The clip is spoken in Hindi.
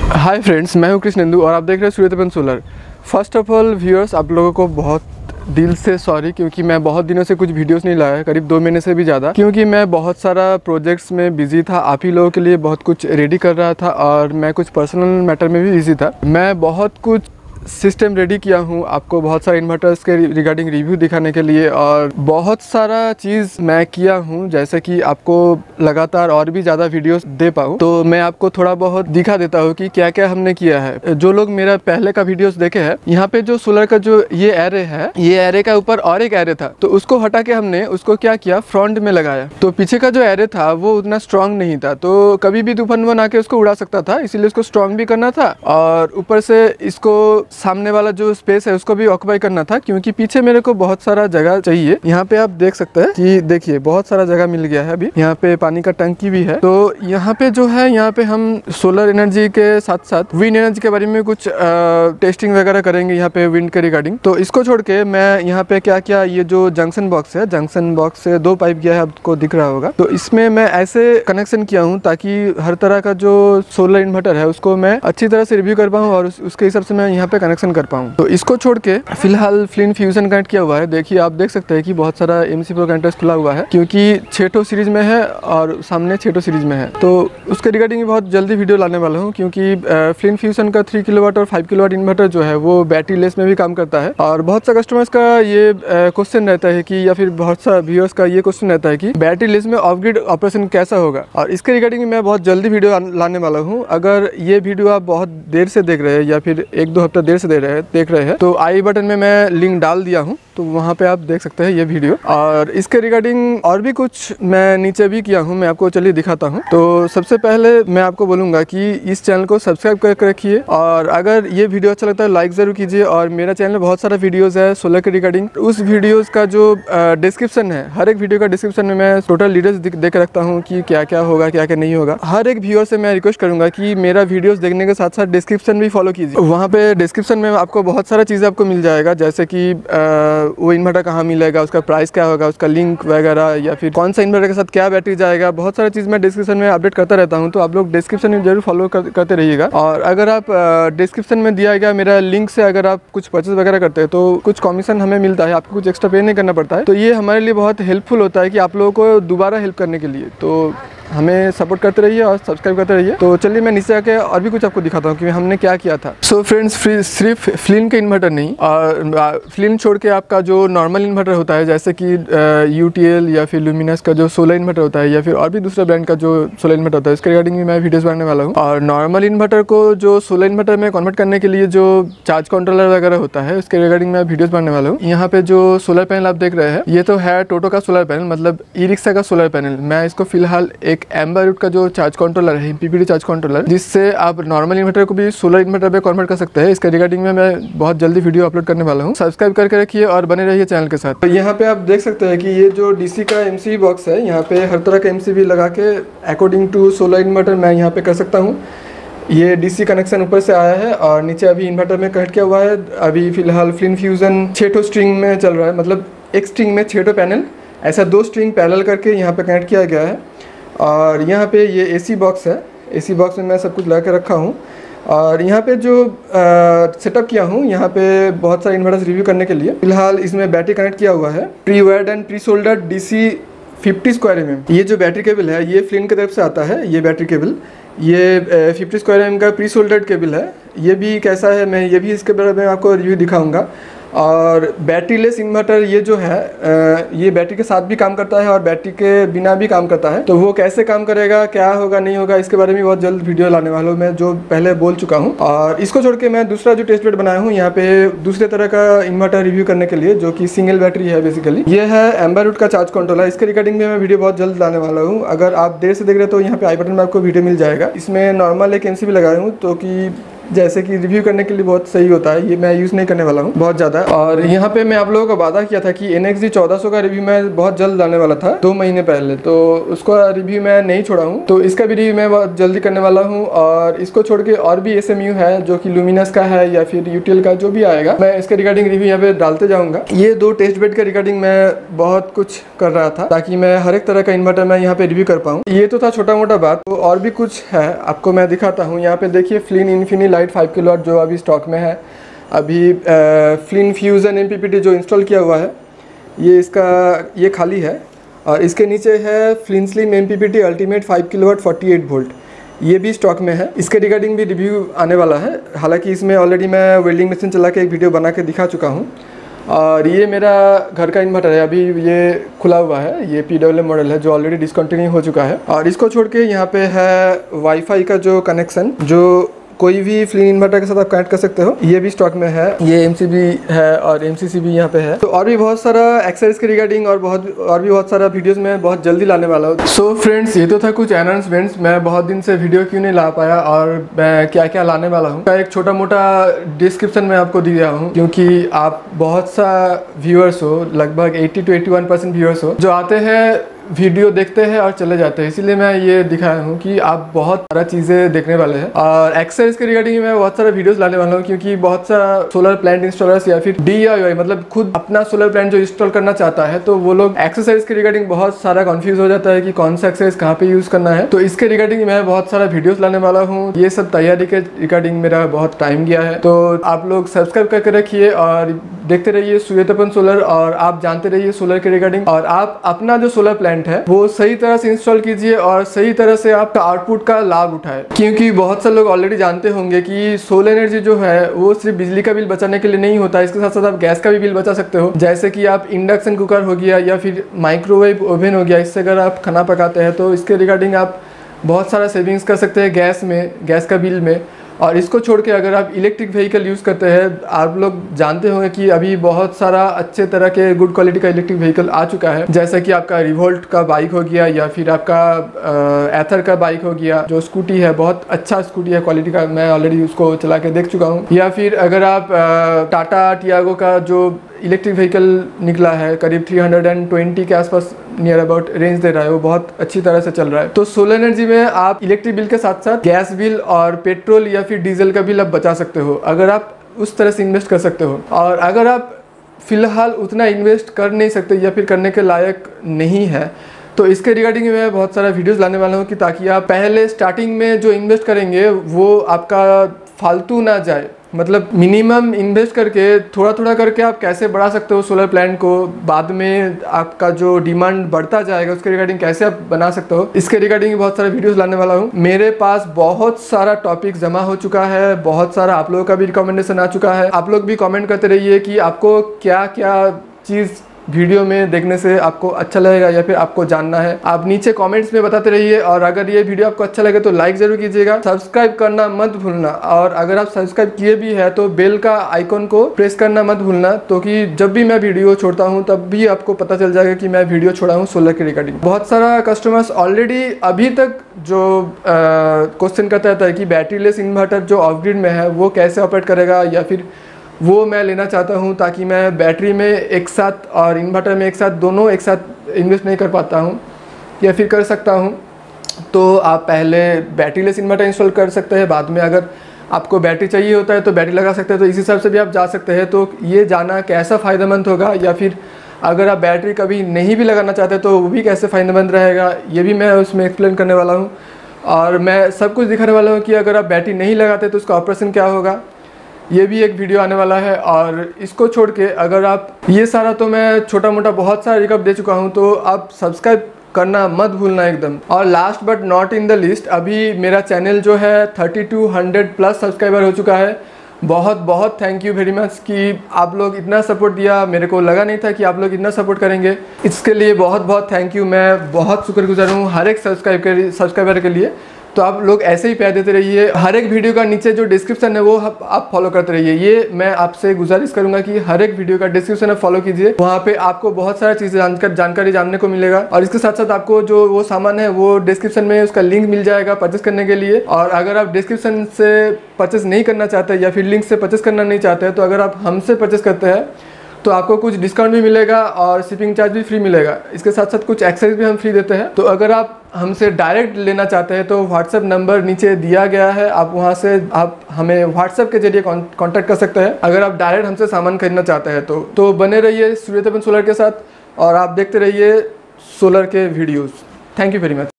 हाय फ्रेंड्स, मैं हूं कृष्णेंदु और आप देख रहे हैं Suryatapan solar. First of all viewers, आप लोगों को बहुत दिल से सॉरी, क्योंकि मैं बहुत दिनों से कुछ वीडियोस नहीं लाया, करीब 2 महीने से भी ज़्यादा, क्योंकि मैं बहुत सारा प्रोजेक्ट्स में बिजी था। आप ही लोगों के लिए बहुत कुछ रेडी कर रहा था और मैं कुछ पर्सनल मैटर में भी बिजी था। मैं बहुत कुछ सिस्टम रेडी किया हूँ आपको बहुत सारे इन्वर्टर्स के रिगार्डिंग रिव्यू दिखाने के लिए, और बहुत सारा चीज़ मैं किया हूँ जैसे कि आपको लगातार और भी ज़्यादा वीडियोस दे पाऊँ। तो मैं आपको थोड़ा बहुत दिखा देता हूँ कि क्या क्या हमने किया है। जो लोग मेरा पहले का वीडियोस देखे हैं, यहाँ पे जो सोलर का जो ये एरे है, ये एरे का ऊपर और एक एरे था, तो उसको हटा के हमने उसको क्या किया, फ्रंट में लगाया। तो पीछे का जो एरे था वो उतना स्ट्रांग नहीं था, तो कभी भी तूफान बना के उसको उड़ा सकता था, इसीलिए उसको स्ट्रांग भी करना था और ऊपर से इसको सामने वाला जो स्पेस है उसको भी ऑक्यूपाई करना था, क्योंकि पीछे मेरे को बहुत सारा जगह चाहिए। यहाँ पे आप देख सकते हैं कि देखिए बहुत सारा जगह मिल गया है। अभी यहाँ पे पानी का टंकी भी है। तो यहाँ पे जो है, यहाँ पे हम सोलर एनर्जी के साथ साथ विंड एनर्जी के बारे में कुछ टेस्टिंग वगैरह करेंगे यहाँ पे विंड के रिगार्डिंग। तो इसको छोड़ के मैं यहाँ पे क्या क्या, ये जो जंक्शन बॉक्स है, जंक्शन बॉक्स से 2 पाइप गया है, आपको दिख रहा होगा। तो इसमें मैं ऐसे कनेक्शन किया हूँ ताकि हर तरह का जो सोलर इन्वर्टर है उसको मैं अच्छी तरह से रिव्यू कर पाऊँ और उसके हिसाब से मैं यहाँ पे कनेक्शन कर पाऊँ। तो इसको छोड़ के फिलहाल फ्लिन फ्यूजन कनेक्ट किया हुआ है। देखिए आप देख सकते हैं कि बहुत सारा MC Pro कनेक्टर्स खुला हुआ है, क्योंकि 6 सीरीज में है और सामने 6 सीरीज में है। तो उसके रिगार्डिंग बहुत जल्दी वीडियो लाने वाला हूँ, क्योंकि फ्लिन फ्यूजन का 3 किलोवाट और 5 किलोवाट इन्वर्टर जो है वो बैटरी लेस में भी काम करता है। और बहुत सा कस्टमर्स का ये क्वेश्चन रहता है कि, या फिर बहुत सा व्यूअर्स का ये क्वेश्चन रहता है कि बैटरी लेस में ऑफ ग्रिड ऑपरेशन कैसा होगा, और इसके रिगार्डिंग मैं बहुत जल्दी वीडियो लाने वाला हूँ। अगर ये वीडियो आप बहुत देर से देख रहे हैं या फिर 1-2 हफ्ता देर से देख रहे हैं तो आई बटन में मैं लिंक डाल दिया हूँ, तो वहाँ पे आप देख सकते हैं ये वीडियो। और इसके रिगार्डिंग और भी कुछ मैं नीचे भी किया हूँ, मैं आपको चलिए दिखाता हूँ। तो सबसे पहले मैं आपको बोलूँगा कि इस चैनल को सब्सक्राइब करके रखिए, और अगर ये वीडियो अच्छा लगता है लाइक ज़रूर कीजिए। और मेरा चैनल में बहुत सारा वीडियोज़ है सोलर के रिगार्डिंग, उस वीडियोज़ का जो डिस्क्रिप्शन है, हर एक वीडियो का डिस्क्रिप्शन में मैं टोटल डिटेल्स दे के रखता हूँ कि क्या क्या होगा, क्या क्या नहीं होगा। हर एक व्यूअर से मैं रिक्वेस्ट करूँगा कि मेरा वीडियोज़ देखने के साथ साथ डिस्क्रिप्शन भी फॉलो कीजिए। वहाँ पे डिस्क्रिप्शन में आपको बहुत सारा चीज़ें आपको मिल जाएगा, जैसे कि वो इन्वर्टर कहाँ मिलेगा, उसका प्राइस क्या होगा, उसका लिंक वगैरह, या फिर कौन सा इन्वर्टर के साथ क्या बैटरी जाएगा। बहुत सारी चीज़ मैं डिस्क्रिप्शन में अपडेट करता रहता हूँ, तो आप लोग डिस्क्रिप्शन में जरूर फॉलो करते रहिएगा। और अगर आप डिस्क्रिप्शन में दिया गया मेरा लिंक से अगर आप कुछ परचेज वगैरह करते हैं तो कुछ कमीशन हमें मिलता है, आपको कुछ एक्स्ट्रा पे नहीं करना पड़ता है। तो ये हमारे लिए बहुत हेल्पफुल होता है कि आप लोगों को दोबारा हेल्प करने के लिए। तो हमें सपोर्ट करते रहिए और सब्सक्राइब करते रहिए। तो चलिए मैं नीचे आके और भी कुछ आपको दिखाता हूँ कि हमने क्या किया था। सो फ्रेंड्स, सिर्फ फ्लिन के इन्वर्टर नहीं, और फ्लिन छोड़ के आपका जो नॉर्मल इन्वर्टर होता है, जैसे कि UTL या फिर लुमिनस का जो सोलर इन्वर्टर होता है, या फिर और भी दूसरा ब्रांड का जो सोलर इन्वर्टर होता है, इसके रिगार्डिंग भी मैं वीडियोस बनाने वाला हूँ। और नॉर्मल इन्वर्टर को जो सोलर इन्वर्टर में कन्वर्ट करने के लिए जो चार्ज कंट्रोलर वगैरह होता है, उसके रिगार्डिंग मैं वीडियोस बनाने वाला हूँ। यहाँ पे जो सोलर पैनल आप देख रहे हैं, ये तो है टोटो का सोलर पैनल, मतलब ई-रिक्शा का सोलर पैनल। मैं इसको फिलहाल एक एम्बर रूट का जो चार्ज कंट्रोलर है, PPD चार्ज कंट्रोलर, जिससे आप नॉर्मल इन्वर्टर को भी सोलर इन्वर्टर पे कन्वर्ट कर सकते हैं, इसके रिगार्डिंग में मैं बहुत जल्दी वीडियो अपलोड करने वाला हूँ। सब्सक्राइब करके रखिए और बने रहिए चैनल के साथ। तो यहाँ पे आप देख सकते हैं कि ये जो DC का MCB बॉक्स है, यहाँ पे हर तरह का MCB लगा के अकॉर्डिंग टू सोलर इन्वर्टर मैं यहाँ पे कर सकता हूँ। ये DC कनेक्शन ऊपर से आया है और नीचे अभी इन्वर्टर में कनेक्ट किया हुआ है। अभी फिलहाल फ्लिन फ्यूजन 6 स्ट्रिंग में चल रहा है, मतलब एक स्ट्रिंग में 6 पैनल, ऐसा 2 स्ट्रिंग पैरेलल करके यहाँ पे कनेक्ट किया गया है। और यहाँ पे ये AC बॉक्स है, AC बॉक्स में मैं सब कुछ लगा के रखा हूँ। और यहाँ पे जो सेटअप किया हूँ, यहाँ पे बहुत सारे इन्वर्टर्स रिव्यू करने के लिए। फिलहाल इसमें बैटरी कनेक्ट किया हुआ है, pre wired and pre soldered DC 50 square mm। ये जो बैटरी केबल है ये फ्लिन की तरफ से आता है, ये बैटरी केबल, ये 50 स्क्वायर mm का प्री सोल्डर्ड केबल है। ये भी कैसा है, मैं ये भी इसके बारे में आपको रिव्यू दिखाऊंगा। और बैटरी लेस इन्वर्टर ये जो है, ये बैटरी के साथ भी काम करता है और बैटरी के बिना भी काम करता है। तो वो कैसे काम करेगा, क्या होगा नहीं होगा, इसके बारे में बहुत जल्द वीडियो लाने वाला हूँ मैं, जो पहले बोल चुका हूँ। और इसको छोड़ के मैं दूसरा जो टेस्ट बेड बनाया हूँ यहाँ पे दूसरे तरह का इन्वर्टर रिव्यू करने के लिए, जो कि सिंगल बैटरी है बेसिकली। ये है एम्बर रूट का चार्ज कंट्रोलर, इसके रिगार्डिंग में मैं वीडियो बहुत जल्द लाने वाला हूँ। अगर आप देर से देख रहे हो तो यहाँ पे आई बटन में आपको वीडियो मिल जाएगा। इसमें नॉर्मल एक MCB लगाया हूँ, तो कि जैसे कि रिव्यू करने के लिए बहुत सही होता है। ये मैं यूज़ नहीं करने वाला हूँ बहुत ज़्यादा। और यहाँ पे मैं आप लोगों को वादा किया था कि NXD 1400 का रिव्यू मैं बहुत जल्द लाने वाला था 2 महीने पहले, तो उसका रिव्यू मैं नहीं छोड़ा हूँ, तो इसका भी रिव्यू मैं बहुत जल्दी करने वाला हूँ। और इसको छोड़ के और भी SMU है जो कि लुमिनस का है या फिर UTL का, जो भी आएगा मैं इसके रिगार्डिंग रिव्यू यहाँ पे डालते जाऊँगा। ये 2 टेस्ट बेड के रिगार्डिंग मैं बहुत कुछ कर रहा था ताकि मैं हर एक तरह का इन्वर्टर मैं यहाँ पे रिव्यू कर पाऊँ। ये तो था छोटा मोटा बात, तो और भी कुछ है आपको मैं दिखाता हूँ। यहाँ पे देखिए फ्लिन इन्फिनीलाइट 5 किलोवाट जो अभी स्टॉक में है। अभी फ्लिन फ्यूजन MPPT जो इंस्टॉल किया हुआ है ये खाली है। और इसके नीचे है Flin slim MPPT ultimate 5 kilowatt 48 volt, ये भी स्टॉक में है। इसके रिगार्डिंग भी रिव्यू आने वाला है। हालांकि इसमें ऑलरेडी मैं वेल्डिंग मशीन चला के एक वीडियो बना के दिखा चुका हूँ। और ये मेरा घर का इन्वर्टर है, अभी ये खुला हुआ है। ये PWM मॉडल है जो ऑलरेडी डिसकंटिन्यू हो चुका है। और इसको छोड़ के यहाँ पे है वाईफाई का जो कनेक्शन, जो कोई भी फ्लिन इन्वर्टर के साथ आप कनेक्ट कर सकते हो, ये भी स्टॉक में है। ये MCB है और MCC भी यहाँ पे है। तो और भी बहुत सारा एक्सेसरीज के रिगार्डिंग और भी बहुत सारा वीडियोस में बहुत जल्दी लाने वाला हूँ। सो फ्रेंड्स, ये तो था कुछ अनाउंसमेंट्स। मैं बहुत दिन से वीडियो क्यों नहीं ला पाया और मैं क्या क्या लाने वाला हूँ का एक छोटा मोटा डिस्क्रिप्शन में आपको दिया हूँ, क्योंकि आप बहुत सा व्यूअर्स हो, लगभग 80 to 81% व्यूअर्स हो जो आते हैं, वीडियो देखते हैं और चले जाते हैं। इसीलिए मैं ये दिखाया हूँ कि आप बहुत सारा चीज़ें देखने वाले हैं। और एक्सेसरीज के रिगार्डिंग मैं बहुत सारा वीडियोस लाने वाला हूँ, क्योंकि बहुत सा सोलर प्लांट इंस्टॉलर्स या फिर DIY मतलब खुद अपना सोलर प्लांट जो इंस्टॉल करना चाहता है, तो वो लोग एक्सेसरीज के रिगार्डिंग बहुत सारा कंफ्यूज हो जाता है कि कौन सा एक्सेसरीज कहाँ पे यूज़ करना है। तो इसके रिगार्डिंग मैं बहुत सारा वीडियोस लाने वाला हूँ। ये सब तैयारी के रिगार्डिंग मेरा बहुत टाइम गया है, तो आप लोग सब्सक्राइब करके रखिए और देखते रहिए सूर्यतपन सोलर, और आप जानते रहिए सोलर के रिगार्डिंग। और आप अपना जो सोलर प्लांट है वो सही तरह से इंस्टॉल कीजिए और सही तरह से आपका आउटपुट का लाभ उठाए, क्योंकि बहुत से लोग ऑलरेडी जानते होंगे कि सोलर एनर्जी जो है वो सिर्फ बिजली का बिल बचाने के लिए नहीं होता, इसके साथ साथ आप गैस का भी बिल बचा सकते हो। जैसे कि आप इंडक्शन कुकर हो गया या फिर माइक्रोवेव ओवन हो गया, इससे अगर आप खाना पकाते हैं तो इसके रिगार्डिंग आप बहुत सारा सेविंग्स कर सकते हैं गैस का बिल में। और इसको छोड़ के अगर आप इलेक्ट्रिक व्हीकल यूज़ करते हैं, आप लोग जानते होंगे कि अभी बहुत सारा अच्छे तरह के गुड क्वालिटी का इलेक्ट्रिक व्हीकल आ चुका है, जैसा कि आपका रिवोल्ट का बाइक हो गया या फिर आपका एथर का बाइक हो गया। जो स्कूटी है बहुत अच्छा स्कूटी है क्वालिटी का, मैं ऑलरेडी उसको चला के देख चुका हूँ। या फिर अगर आप टाटा टियागो का जो इलेक्ट्रिक व्हीकल निकला है, करीब 320 के आसपास नियर अबाउट रेंज दे रहा है, वो बहुत अच्छी तरह से चल रहा है। तो सोलर एनर्जी में आप इलेक्ट्रिक बिल के साथ साथ गैस बिल और पेट्रोल या फिर डीजल का बिल आप बचा सकते हो, अगर आप उस तरह से इन्वेस्ट कर सकते हो। और अगर आप फिलहाल उतना इन्वेस्ट कर नहीं सकते या फिर करने के लायक नहीं है, तो इसके रिगार्डिंग मैं बहुत सारा वीडियोस लाने वाला हूँ कि ताकि आप पहले स्टार्टिंग में जो इन्वेस्ट करेंगे वो आपका फालतू ना जाए। मतलब मिनिमम इन्वेस्ट करके थोड़ा थोड़ा करके आप कैसे बढ़ा सकते हो सोलर प्लांट को, बाद में आपका जो डिमांड बढ़ता जाएगा उसके रिगार्डिंग कैसे आप बना सकते हो, इसके रिगार्डिंग बहुत सारे वीडियोस लाने वाला हूँ। मेरे पास बहुत सारा टॉपिक जमा हो चुका है, बहुत सारा आप लोगों का भी रिकमेंडेशन आ चुका है। आप लोग भी कमेंट करते रहिए कि आपको क्या क्या चीज़ वीडियो में देखने से आपको अच्छा लगेगा या फिर आपको जानना है, आप नीचे कमेंट्स में बताते रहिए। और अगर ये वीडियो आपको अच्छा लगे तो लाइक जरूर कीजिएगा, सब्सक्राइब करना मत भूलना। और अगर आप सब्सक्राइब किए भी है तो बेल का आइकॉन को प्रेस करना मत भूलना, तो कि जब भी मैं वीडियो छोड़ता हूँ तब भी आपको पता चल जाएगा कि मैं वीडियो छोड़ा हूँ सोलर के रिगार्डिंग। बहुत सारा कस्टमर्स ऑलरेडी अभी तक जो क्वेश्चन करता रहता है कि बैटरीलेस इन्वर्टर जो ऑफ ग्रिड में है वो कैसे ऑपरेट करेगा, या फिर वो मैं लेना चाहता हूँ ताकि मैं बैटरी में एक साथ और इन्वर्टर में एक साथ दोनों एक साथ इन्वेस्ट नहीं कर पाता हूँ या फिर कर सकता हूँ। तो आप पहले बैटरीलेस इन्वर्टर इंस्टॉल कर सकते हैं, बाद में अगर आपको बैटरी चाहिए होता है तो बैटरी लगा सकते हैं। तो इस हिसाब से भी आप जा सकते हैं। तो ये जाना कैसा फ़ायदेमंद होगा, या फिर अगर आप बैटरी कभी नहीं भी लगाना चाहते तो वो भी कैसे फ़ायदेमंद रहेगा, ये भी मैं उसमें एक्सप्लेन करने वाला हूँ। और मैं सब कुछ दिखाने वाला हूँ कि अगर आप बैटरी नहीं लगाते तो उसका ऑपरेशन क्या होगा, ये भी एक वीडियो आने वाला है। और इसको छोड़ के अगर आप ये सारा तो मैं छोटा मोटा बहुत सारा रिकअप दे चुका हूँ, तो आप सब्सक्राइब करना मत भूलना एकदम। और last but not in the list, अभी मेरा चैनल जो है 3200 प्लस सब्सक्राइबर हो चुका है। बहुत बहुत थैंक यू वेरी मच कि आप लोग इतना सपोर्ट दिया, मेरे को लगा नहीं था कि आप लोग इतना सपोर्ट करेंगे। इसके लिए बहुत बहुत थैंक यू, मैं बहुत शुक्रगुजार हूँ हर एक सब्सक्राइबर के लिए। तो आप लोग ऐसे ही प्यार देते रहिए। हर एक वीडियो का नीचे जो डिस्क्रिप्शन है वो आप फॉलो करते रहिए। ये मैं आपसे गुजारिश करूंगा कि हर एक वीडियो का डिस्क्रिप्शन फॉलो कीजिए, वहाँ पे आपको बहुत सारा चीज़ें जानकारी जानने को मिलेगा। और इसके साथ साथ आपको जो वो सामान है वो डिस्क्रिप्शन में उसका लिंक मिल जाएगा परचेस करने के लिए। और अगर आप डिस्क्रिप्शन से परचेस नहीं करना चाहते या फिर लिंक से परचेस करना नहीं चाहते हैं, तो अगर आप हमसे परचेस करते हैं तो आपको कुछ डिस्काउंट भी मिलेगा और शिपिंग चार्ज भी फ्री मिलेगा। इसके साथ साथ कुछ एक्सेसरीज भी हम फ्री देते हैं। तो अगर आप हमसे डायरेक्ट लेना चाहते हैं तो व्हाट्सएप नंबर नीचे दिया गया है, आप वहां से आप हमें व्हाट्सएप के जरिए कांटेक्ट कर सकते हैं अगर आप डायरेक्ट हमसे सामान खरीदना चाहते हैं। तो बने रहिए सूर्यतपन सोलर के साथ और आप देखते रहिए सोलर के videos. Thank you very much.